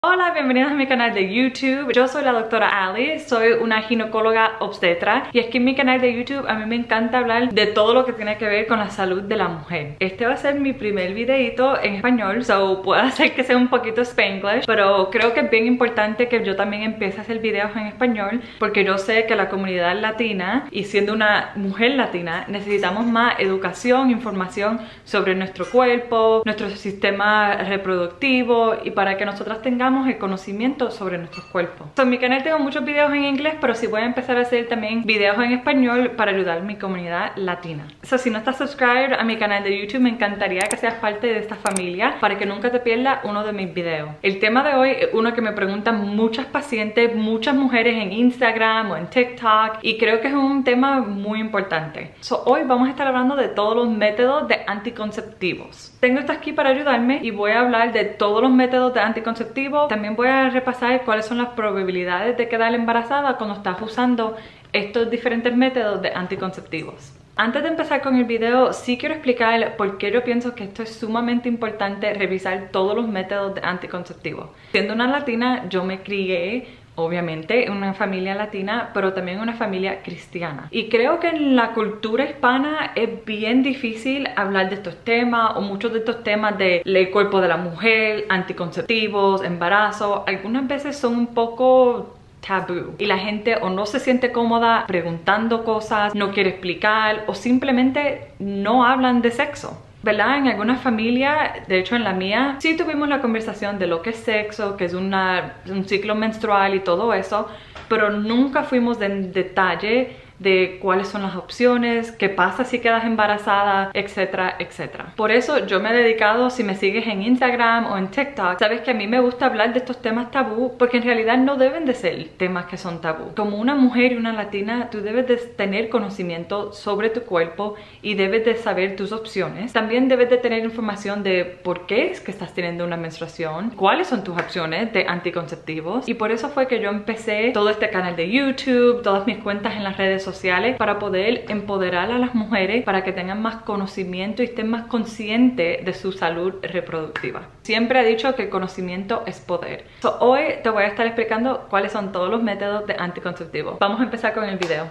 Hola, bienvenidos a mi canal de YouTube. Yo soy la doctora Ali, soy una ginecóloga obstetra y es que en mi canal de YouTube a mí me encanta hablar de todo lo que tiene que ver con la salud de la mujer. Este va a ser mi primer videito en español, so puede ser que sea un poquito Spanglish, pero creo que es bien importante que yo también empiece a hacer videos en español porque yo sé que la comunidad latina, y siendo una mujer latina, necesitamos más educación, información sobre nuestro cuerpo, nuestro sistema reproductivo y para que nosotras tengamos el conocimiento sobre nuestros cuerpos. En mi canal tengo muchos videos en inglés, pero sí voy a empezar a hacer también videos en español para ayudar a mi comunidad latina. Si no estás suscrito a mi canal de YouTube, me encantaría que seas parte de esta familia para que nunca te pierdas uno de mis videos. El tema de hoy es uno que me preguntan muchas pacientes, muchas mujeres en Instagram o en TikTok, y creo que es un tema muy importante. Hoy vamos a estar hablando de todos los métodos de anticonceptivos. Tengo esto aquí para ayudarme y voy a hablar de todos los métodos de anticonceptivos. También voy a repasar cuáles son las probabilidades de quedar embarazada cuando estás usando estos diferentes métodos de anticonceptivos. Antes de empezar con el video, sí quiero explicar por qué yo pienso que esto es sumamente importante, revisar todos los métodos de anticonceptivos. Siendo una latina, yo me crié obviamente en una familia latina, pero también en una familia cristiana. Y creo que en la cultura hispana es bien difícil hablar de estos temas, o muchos de estos temas del cuerpo de la mujer, anticonceptivos, embarazo. Algunas veces son un poco tabú y la gente o no se siente cómoda preguntando cosas, no quiere explicar o simplemente no hablan de sexo, ¿verdad? En algunas familias, de hecho en la mía, sí tuvimos la conversación de lo que es sexo, que es un ciclo menstrual y todo eso, pero nunca fuimos en detalle de cuáles son las opciones, qué pasa si quedas embarazada, etcétera, etcétera. Por eso yo me he dedicado, si me sigues en Instagram o en TikTok, sabes que a mí me gusta hablar de estos temas tabú, porque en realidad no deben de ser temas que son tabú. Como una mujer y una latina, tú debes de tener conocimiento sobre tu cuerpo y debes de saber tus opciones. También debes de tener información de por qué es que estás teniendo una menstruación, cuáles son tus opciones de anticonceptivos, y por eso fue que yo empecé todo este canal de YouTube, todas mis cuentas en las redes sociales, para poder empoderar a las mujeres para que tengan más conocimiento y estén más conscientes de su salud reproductiva. Siempre he dicho que el conocimiento es poder. Hoy te voy a estar explicando cuáles son todos los métodos de anticonceptivos. Vamos a empezar con el video.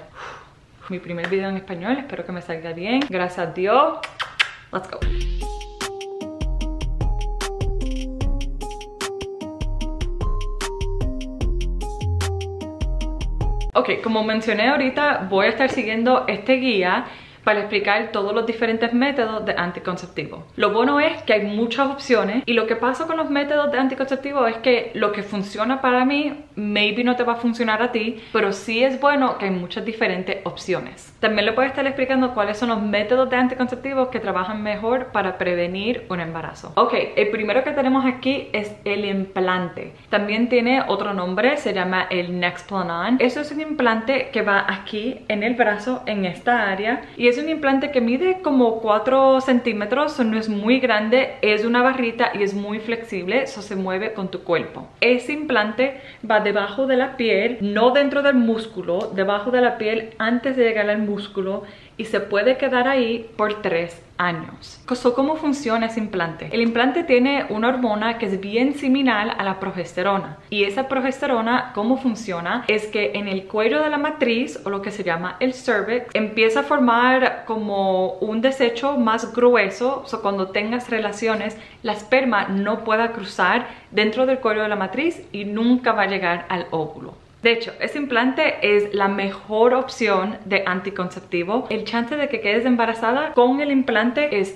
Mi primer video en español, espero que me salga bien. Gracias a Dios. Let's go. Ok, como mencioné ahorita, voy a estar siguiendo este guía para explicar todos los diferentes métodos de anticonceptivos. Lo bueno es que hay muchas opciones, y lo que pasa con los métodos de anticonceptivos es que lo que funciona para mí, maybe no te va a funcionar a ti, pero sí es bueno que hay muchas diferentes opciones. También le voy a estar explicando cuáles son los métodos de anticonceptivos que trabajan mejor para prevenir un embarazo. Ok, el primero que tenemos aquí es el implante. También tiene otro nombre, se llama el Nexplanon. Eso es un implante que va aquí en el brazo, en esta área, y es un implante que mide como 4 centímetros, no es muy grande, es una barrita y es muy flexible, eso se mueve con tu cuerpo. Ese implante va debajo de la piel, no dentro del músculo, debajo de la piel antes de llegar al músculo, y se puede quedar ahí por 3 años. ¿Cómo funciona ese implante? El implante tiene una hormona que es bien similar a la progesterona, y esa progesterona, ¿cómo funciona? Es que en el cuello de la matriz, o lo que se llama el cervix, empieza a formar como un desecho más grueso, cuando tengas relaciones, la esperma no pueda cruzar dentro del cuello de la matriz y nunca va a llegar al óvulo. De hecho, ese implante es la mejor opción de anticonceptivo. El chance de que quedes embarazada con el implante es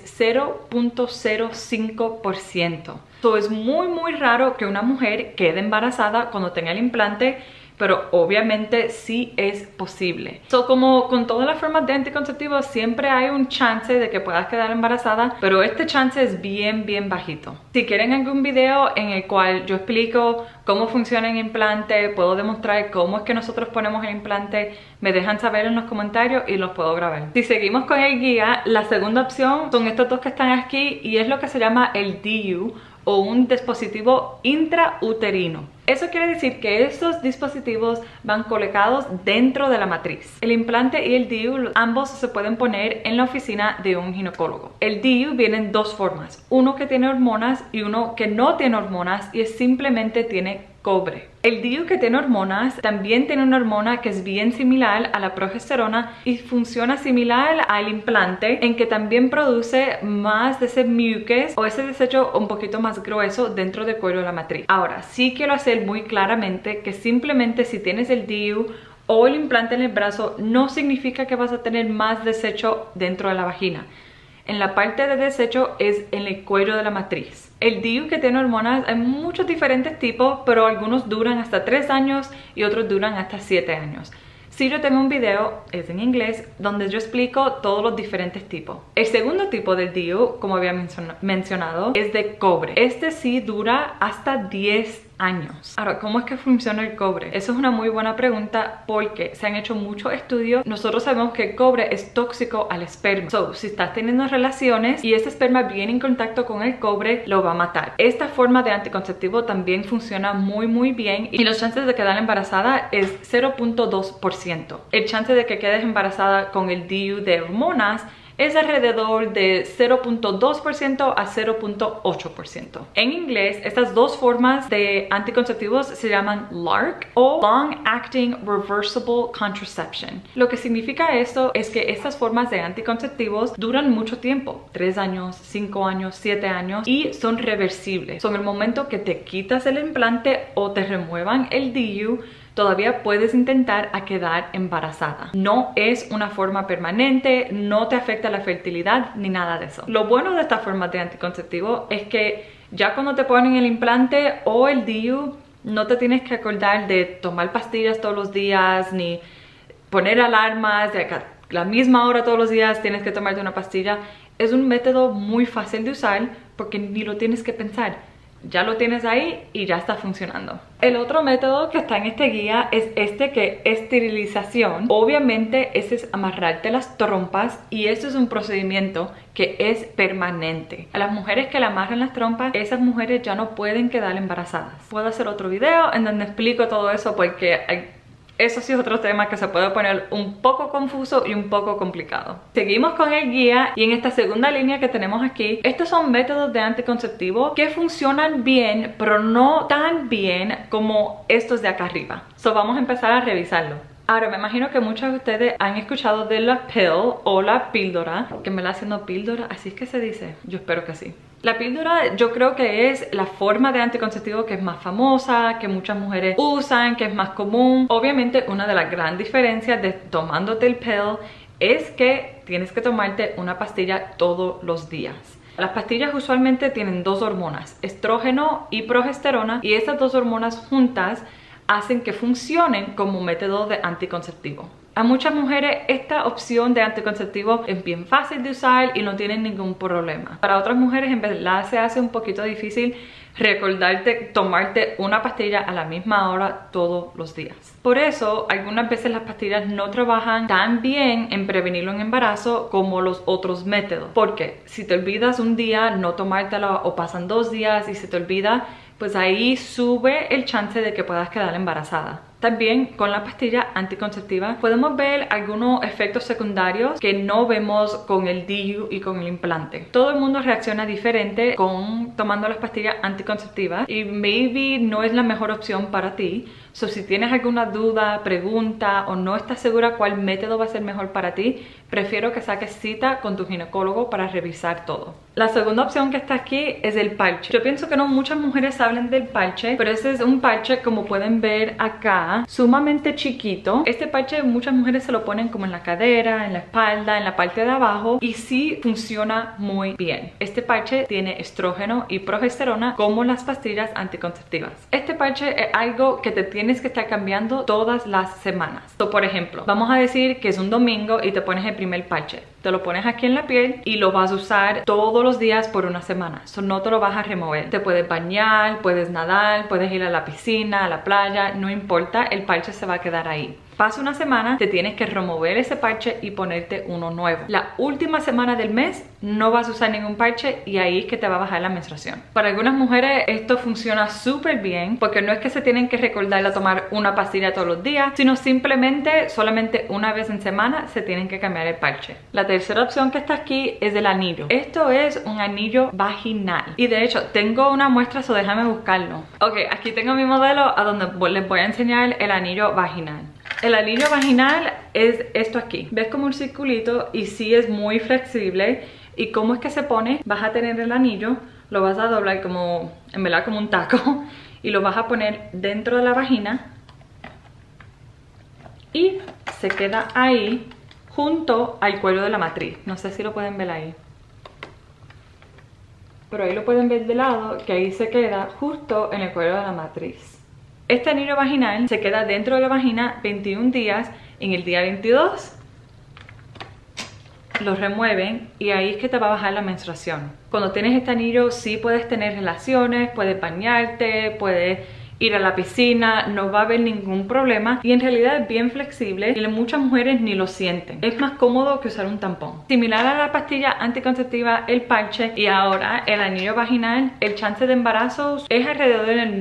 0.05%. Es muy raro que una mujer quede embarazada cuando tenga el implante, pero obviamente sí es posible. Como con todas las formas de anticonceptivos, siempre hay un chance de que puedas quedar embarazada, pero este chance es bien bajito. Si quieren algún video en el cual yo explico cómo funciona el implante, puedo demostrar cómo es que nosotros ponemos el implante, me dejan saber en los comentarios y los puedo grabar. Si seguimos con el guía, la segunda opción son estos dos que están aquí, y es lo que se llama el DU, o un dispositivo intrauterino. Eso quiere decir que estos dispositivos van colocados dentro de la matriz. El implante y el DIU, ambos se pueden poner en la oficina de un ginecólogo. El DIU viene en dos formas, uno que tiene hormonas y uno que no tiene hormonas y simplemente tiene cobre. El DIU que tiene hormonas también tiene una hormona que es bien similar a la progesterona y funciona similar al implante en que también produce más de ese mucus o ese desecho un poquito más grueso dentro del cuello de la matriz. Ahora, sí quiero hacer muy claramente que simplemente si tienes el DIU o el implante en el brazo no significa que vas a tener más desecho dentro de la vagina. En la parte de desecho es en el cuello de la matriz. El DIU que tiene hormonas hay muchos diferentes tipos, pero algunos duran hasta 3 años y otros duran hasta 7 años. Sí, yo tengo un video, es en inglés, donde yo explico todos los diferentes tipos. El segundo tipo del DIU, como había mencionado, es de cobre. Este sí dura hasta 10 años. Ahora, ¿cómo es que funciona el cobre? Eso es una muy buena pregunta porque se han hecho muchos estudios. Nosotros sabemos que el cobre es tóxico al esperma. Si estás teniendo relaciones y ese esperma viene en contacto con el cobre, lo va a matar. Esta forma de anticonceptivo también funciona muy bien y los chances de quedar embarazada es 0.2%. El chance de que quedes embarazada con el DIU de hormonas es alrededor de 0.2% a 0.8%. En inglés, estas dos formas de anticonceptivos se llaman LARC o Long Acting Reversible Contraception. Lo que significa esto es que estas formas de anticonceptivos duran mucho tiempo, 3 años, 5 años, 7 años y son reversibles. Son el momento que te quitas el implante o te remuevan el DIU, todavía puedes intentar a quedar embarazada. No es una forma permanente, no te afecta la fertilidad ni nada de eso. Lo bueno de esta forma de anticonceptivo es que ya cuando te ponen el implante o el DIU, no te tienes que acordar de tomar pastillas todos los días ni poner alarmas de a la misma hora todos los días tienes que tomarte una pastilla. Es un método muy fácil de usar porque ni lo tienes que pensar. Ya lo tienes ahí y ya está funcionando. El otro método que está en este guía es este que es esterilización. Obviamente ese es amarrarte las trompas y este es un procedimiento que es permanente. A las mujeres que le amarran las trompas, esas mujeres ya no pueden quedar embarazadas. Puedo hacer otro video en donde explico todo eso porque eso sí es otro tema que se puede poner un poco confuso y un poco complicado. Seguimos con el guía y en esta segunda línea que tenemos aquí, estos son métodos de anticonceptivo que funcionan bien, pero no tan bien como estos de acá arriba. Vamos a empezar a revisarlo. Ahora, me imagino que muchos de ustedes han escuchado de la pill o la píldora, que me la haciendo píldora, así es que se dice, yo espero que sí. La píldora yo creo que es la forma de anticonceptivo que es más famosa, que muchas mujeres usan, que es más común. Obviamente una de las grandes diferencias de tomándote el pill es que tienes que tomarte una pastilla todos los días. Las pastillas usualmente tienen dos hormonas, estrógeno y progesterona, y estas dos hormonas juntas hacen que funcionen como método de anticonceptivo. A muchas mujeres esta opción de anticonceptivo es bien fácil de usar y no tienen ningún problema. Para otras mujeres en verdad se hace un poquito difícil recordarte tomarte una pastilla a la misma hora todos los días. Por eso algunas veces las pastillas no trabajan tan bien en prevenir un embarazo como los otros métodos. Porque si te olvidas un día no tomártela o pasan 2 días y se te olvida, pues ahí sube el chance de que puedas quedar embarazada. También con la pastilla anticonceptiva podemos ver algunos efectos secundarios que no vemos con el DIU y con el implante. Todo el mundo reacciona diferente con tomando las pastillas anticonceptivas y maybe no es la mejor opción para ti. Si tienes alguna duda, pregunta o no estás segura cuál método va a ser mejor para ti, prefiero que saques cita con tu ginecólogo para revisar todo. La segunda opción que está aquí es el parche. Yo pienso que no muchas mujeres hablan del parche, pero este es un parche, como pueden ver acá, sumamente chiquito. Este parche muchas mujeres se lo ponen como en la cadera, en la espalda, en la parte de abajo y sí funciona muy bien. Este parche tiene estrógeno y progesterona como las pastillas anticonceptivas. Este parche es algo que te tienes que estar cambiando todas las semanas. Por ejemplo, vamos a decir que es un domingo y te pones el primer parche. Te lo pones aquí en la piel y lo vas a usar todos los días por una semana. No te lo vas a remover. Te puedes bañar, puedes nadar, puedes ir a la piscina, a la playa, no importa, el parche se va a quedar ahí. Pasa una semana, te tienes que remover ese parche y ponerte uno nuevo. La última semana del mes no vas a usar ningún parche y ahí es que te va a bajar la menstruación. Para algunas mujeres esto funciona súper bien porque no es que se tienen que recordar a tomar una pastilla todos los días, sino simplemente solamente una vez en semana se tienen que cambiar el parche. La tercera opción que está aquí es el anillo. Esto es un anillo vaginal y de hecho tengo una muestra, so déjame buscarlo. Ok, aquí tengo mi modelo a donde les voy a enseñar el anillo vaginal. El anillo vaginal es esto aquí. ¿Ves como un circulito? Y sí es muy flexible. ¿Y cómo es que se pone? Vas a tener el anillo, lo vas a doblar como, en verdad, como un taco y lo vas a poner dentro de la vagina y se queda ahí junto al cuello de la matriz. No sé si lo pueden ver ahí, pero ahí lo pueden ver de lado, que ahí se queda justo en el cuello de la matriz. Este anillo vaginal se queda dentro de la vagina 21 días. En el día 22 lo remueven y ahí es que te va a bajar la menstruación. Cuando tienes este anillo sí puedes tener relaciones, puedes bañarte, puedes ir a la piscina, no va a haber ningún problema y en realidad es bien flexible y muchas mujeres ni lo sienten. Es más cómodo que usar un tampón. Similar a la pastilla anticonceptiva, el parche y ahora el anillo vaginal, el chance de embarazo es alrededor del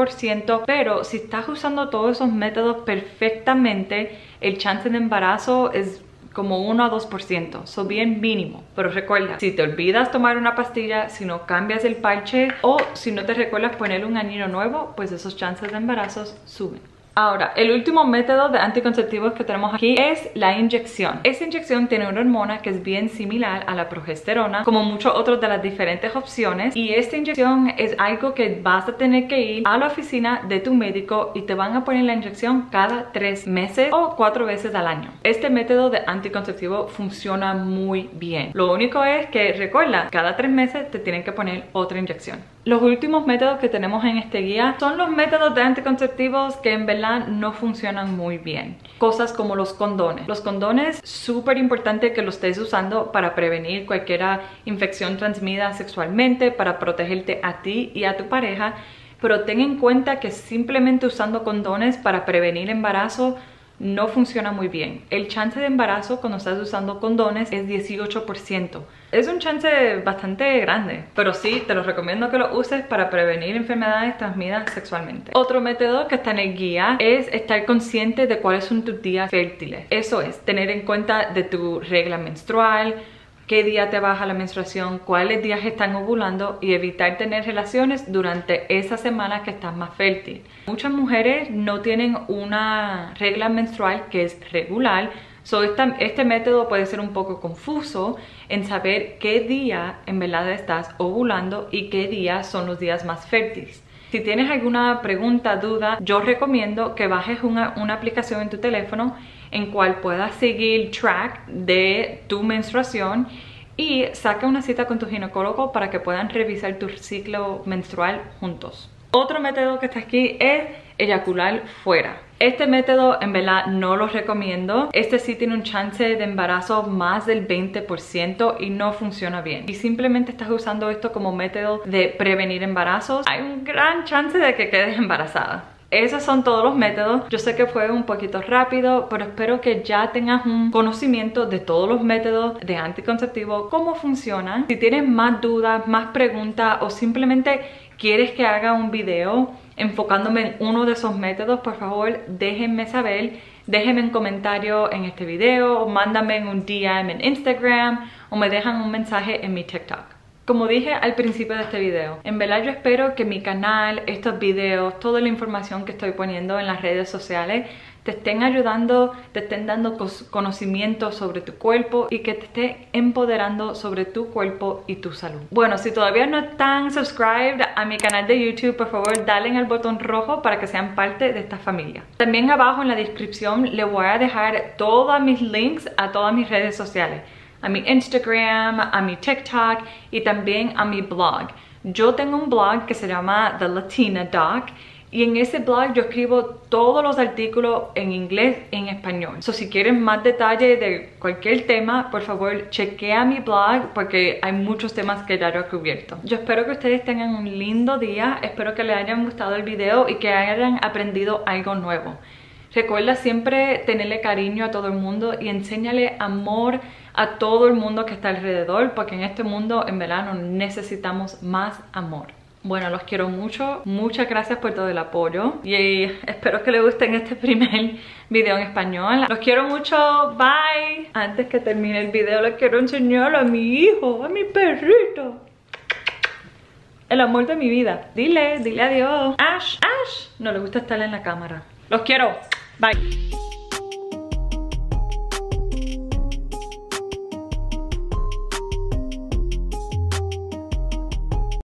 9%, pero si estás usando todos esos métodos perfectamente, el chance de embarazo es como 1 a 2%, so bien mínimo. Pero recuerda, si te olvidas tomar una pastilla, si no cambias el parche o si no te recuerdas poner un anillo nuevo, pues esos chances de embarazos suben. Ahora, el último método de anticonceptivos que tenemos aquí es la inyección. Esta inyección tiene una hormona que es bien similar a la progesterona, como muchos otros de las diferentes opciones. Y esta inyección es algo que vas a tener que ir a la oficina de tu médico y te van a poner la inyección cada 3 meses o 4 veces al año. Este método de anticonceptivo funciona muy bien. Lo único es que, recuerda, cada 3 meses te tienen que poner otra inyección. Los últimos métodos que tenemos en este guía son los métodos de anticonceptivos que en verdad no funcionan muy bien. Cosas como los condones. Los condones, súper importante que los estés usando para prevenir cualquier infección transmitida sexualmente, para protegerte a ti y a tu pareja, pero ten en cuenta que simplemente usando condones para prevenir embarazo no funciona muy bien. El chance de embarazo cuando estás usando condones es 18%. Es un chance bastante grande, pero sí, te lo recomiendo que lo uses para prevenir enfermedades transmitidas sexualmente. Otro método que está en el guía es estar consciente de cuáles son tus días fértiles. Eso es, tener en cuenta de tu regla menstrual, qué día te baja la menstruación, cuáles días están ovulando y evitar tener relaciones durante esa semana que estás más fértil. Muchas mujeres no tienen una regla menstrual que es regular, este método puede ser un poco confuso en saber qué día en verdad estás ovulando y qué días son los días más fértiles. Si tienes alguna pregunta, duda, yo recomiendo que bajes una aplicación en tu teléfono en cual puedas seguir track de tu menstruación y saca una cita con tu ginecólogo para que puedan revisar tu ciclo menstrual juntos. Otro método que está aquí es eyacular fuera. Este método en verdad no lo recomiendo. Este sí tiene un chance de embarazo más del 20% y no funciona bien. Si simplemente estás usando esto como método de prevenir embarazos, hay un gran chance de que quedes embarazada. Esos son todos los métodos. Yo sé que fue un poquito rápido, pero espero que ya tengas un conocimiento de todos los métodos de anticonceptivo, cómo funcionan. Si tienes más dudas, más preguntas o simplemente quieres que haga un video enfocándome en uno de esos métodos, por favor déjenme saber. Déjenme un comentario en este video, mándame un DM en Instagram o me dejan un mensaje en mi TikTok. Como dije al principio de este video, en verdad yo espero que mi canal, estos videos, toda la información que estoy poniendo en las redes sociales te estén ayudando, te estén dando conocimiento sobre tu cuerpo y que te esté empoderando sobre tu cuerpo y tu salud. Bueno, si todavía no están subscribed a mi canal de YouTube, por favor dale al botón rojo para que sean parte de esta familia. También abajo en la descripción les voy a dejar todos mis links a todas mis redes sociales. A mi Instagram, a mi TikTok y también a mi blog. Yo tengo un blog que se llama The Latina Doc y en ese blog yo escribo todos los artículos en inglés y en español. Si quieren más detalle de cualquier tema, por favor chequea mi blog porque hay muchos temas que ya yo he cubierto. Yo espero que ustedes tengan un lindo día, espero que les hayan gustado el video y que hayan aprendido algo nuevo. Recuerda siempre tenerle cariño a todo el mundo y enséñale amor a todo el mundo que está alrededor, porque en este mundo en verano necesitamos más amor. Bueno, los quiero mucho, muchas gracias por todo el apoyo y espero que les guste este primer video en español. Los quiero mucho, bye. Antes que termine el video les quiero enseñar a mi hijo, a mi perrito. El amor de mi vida. Dile adiós. Ash, no le gusta estar en la cámara. Los quiero, bye.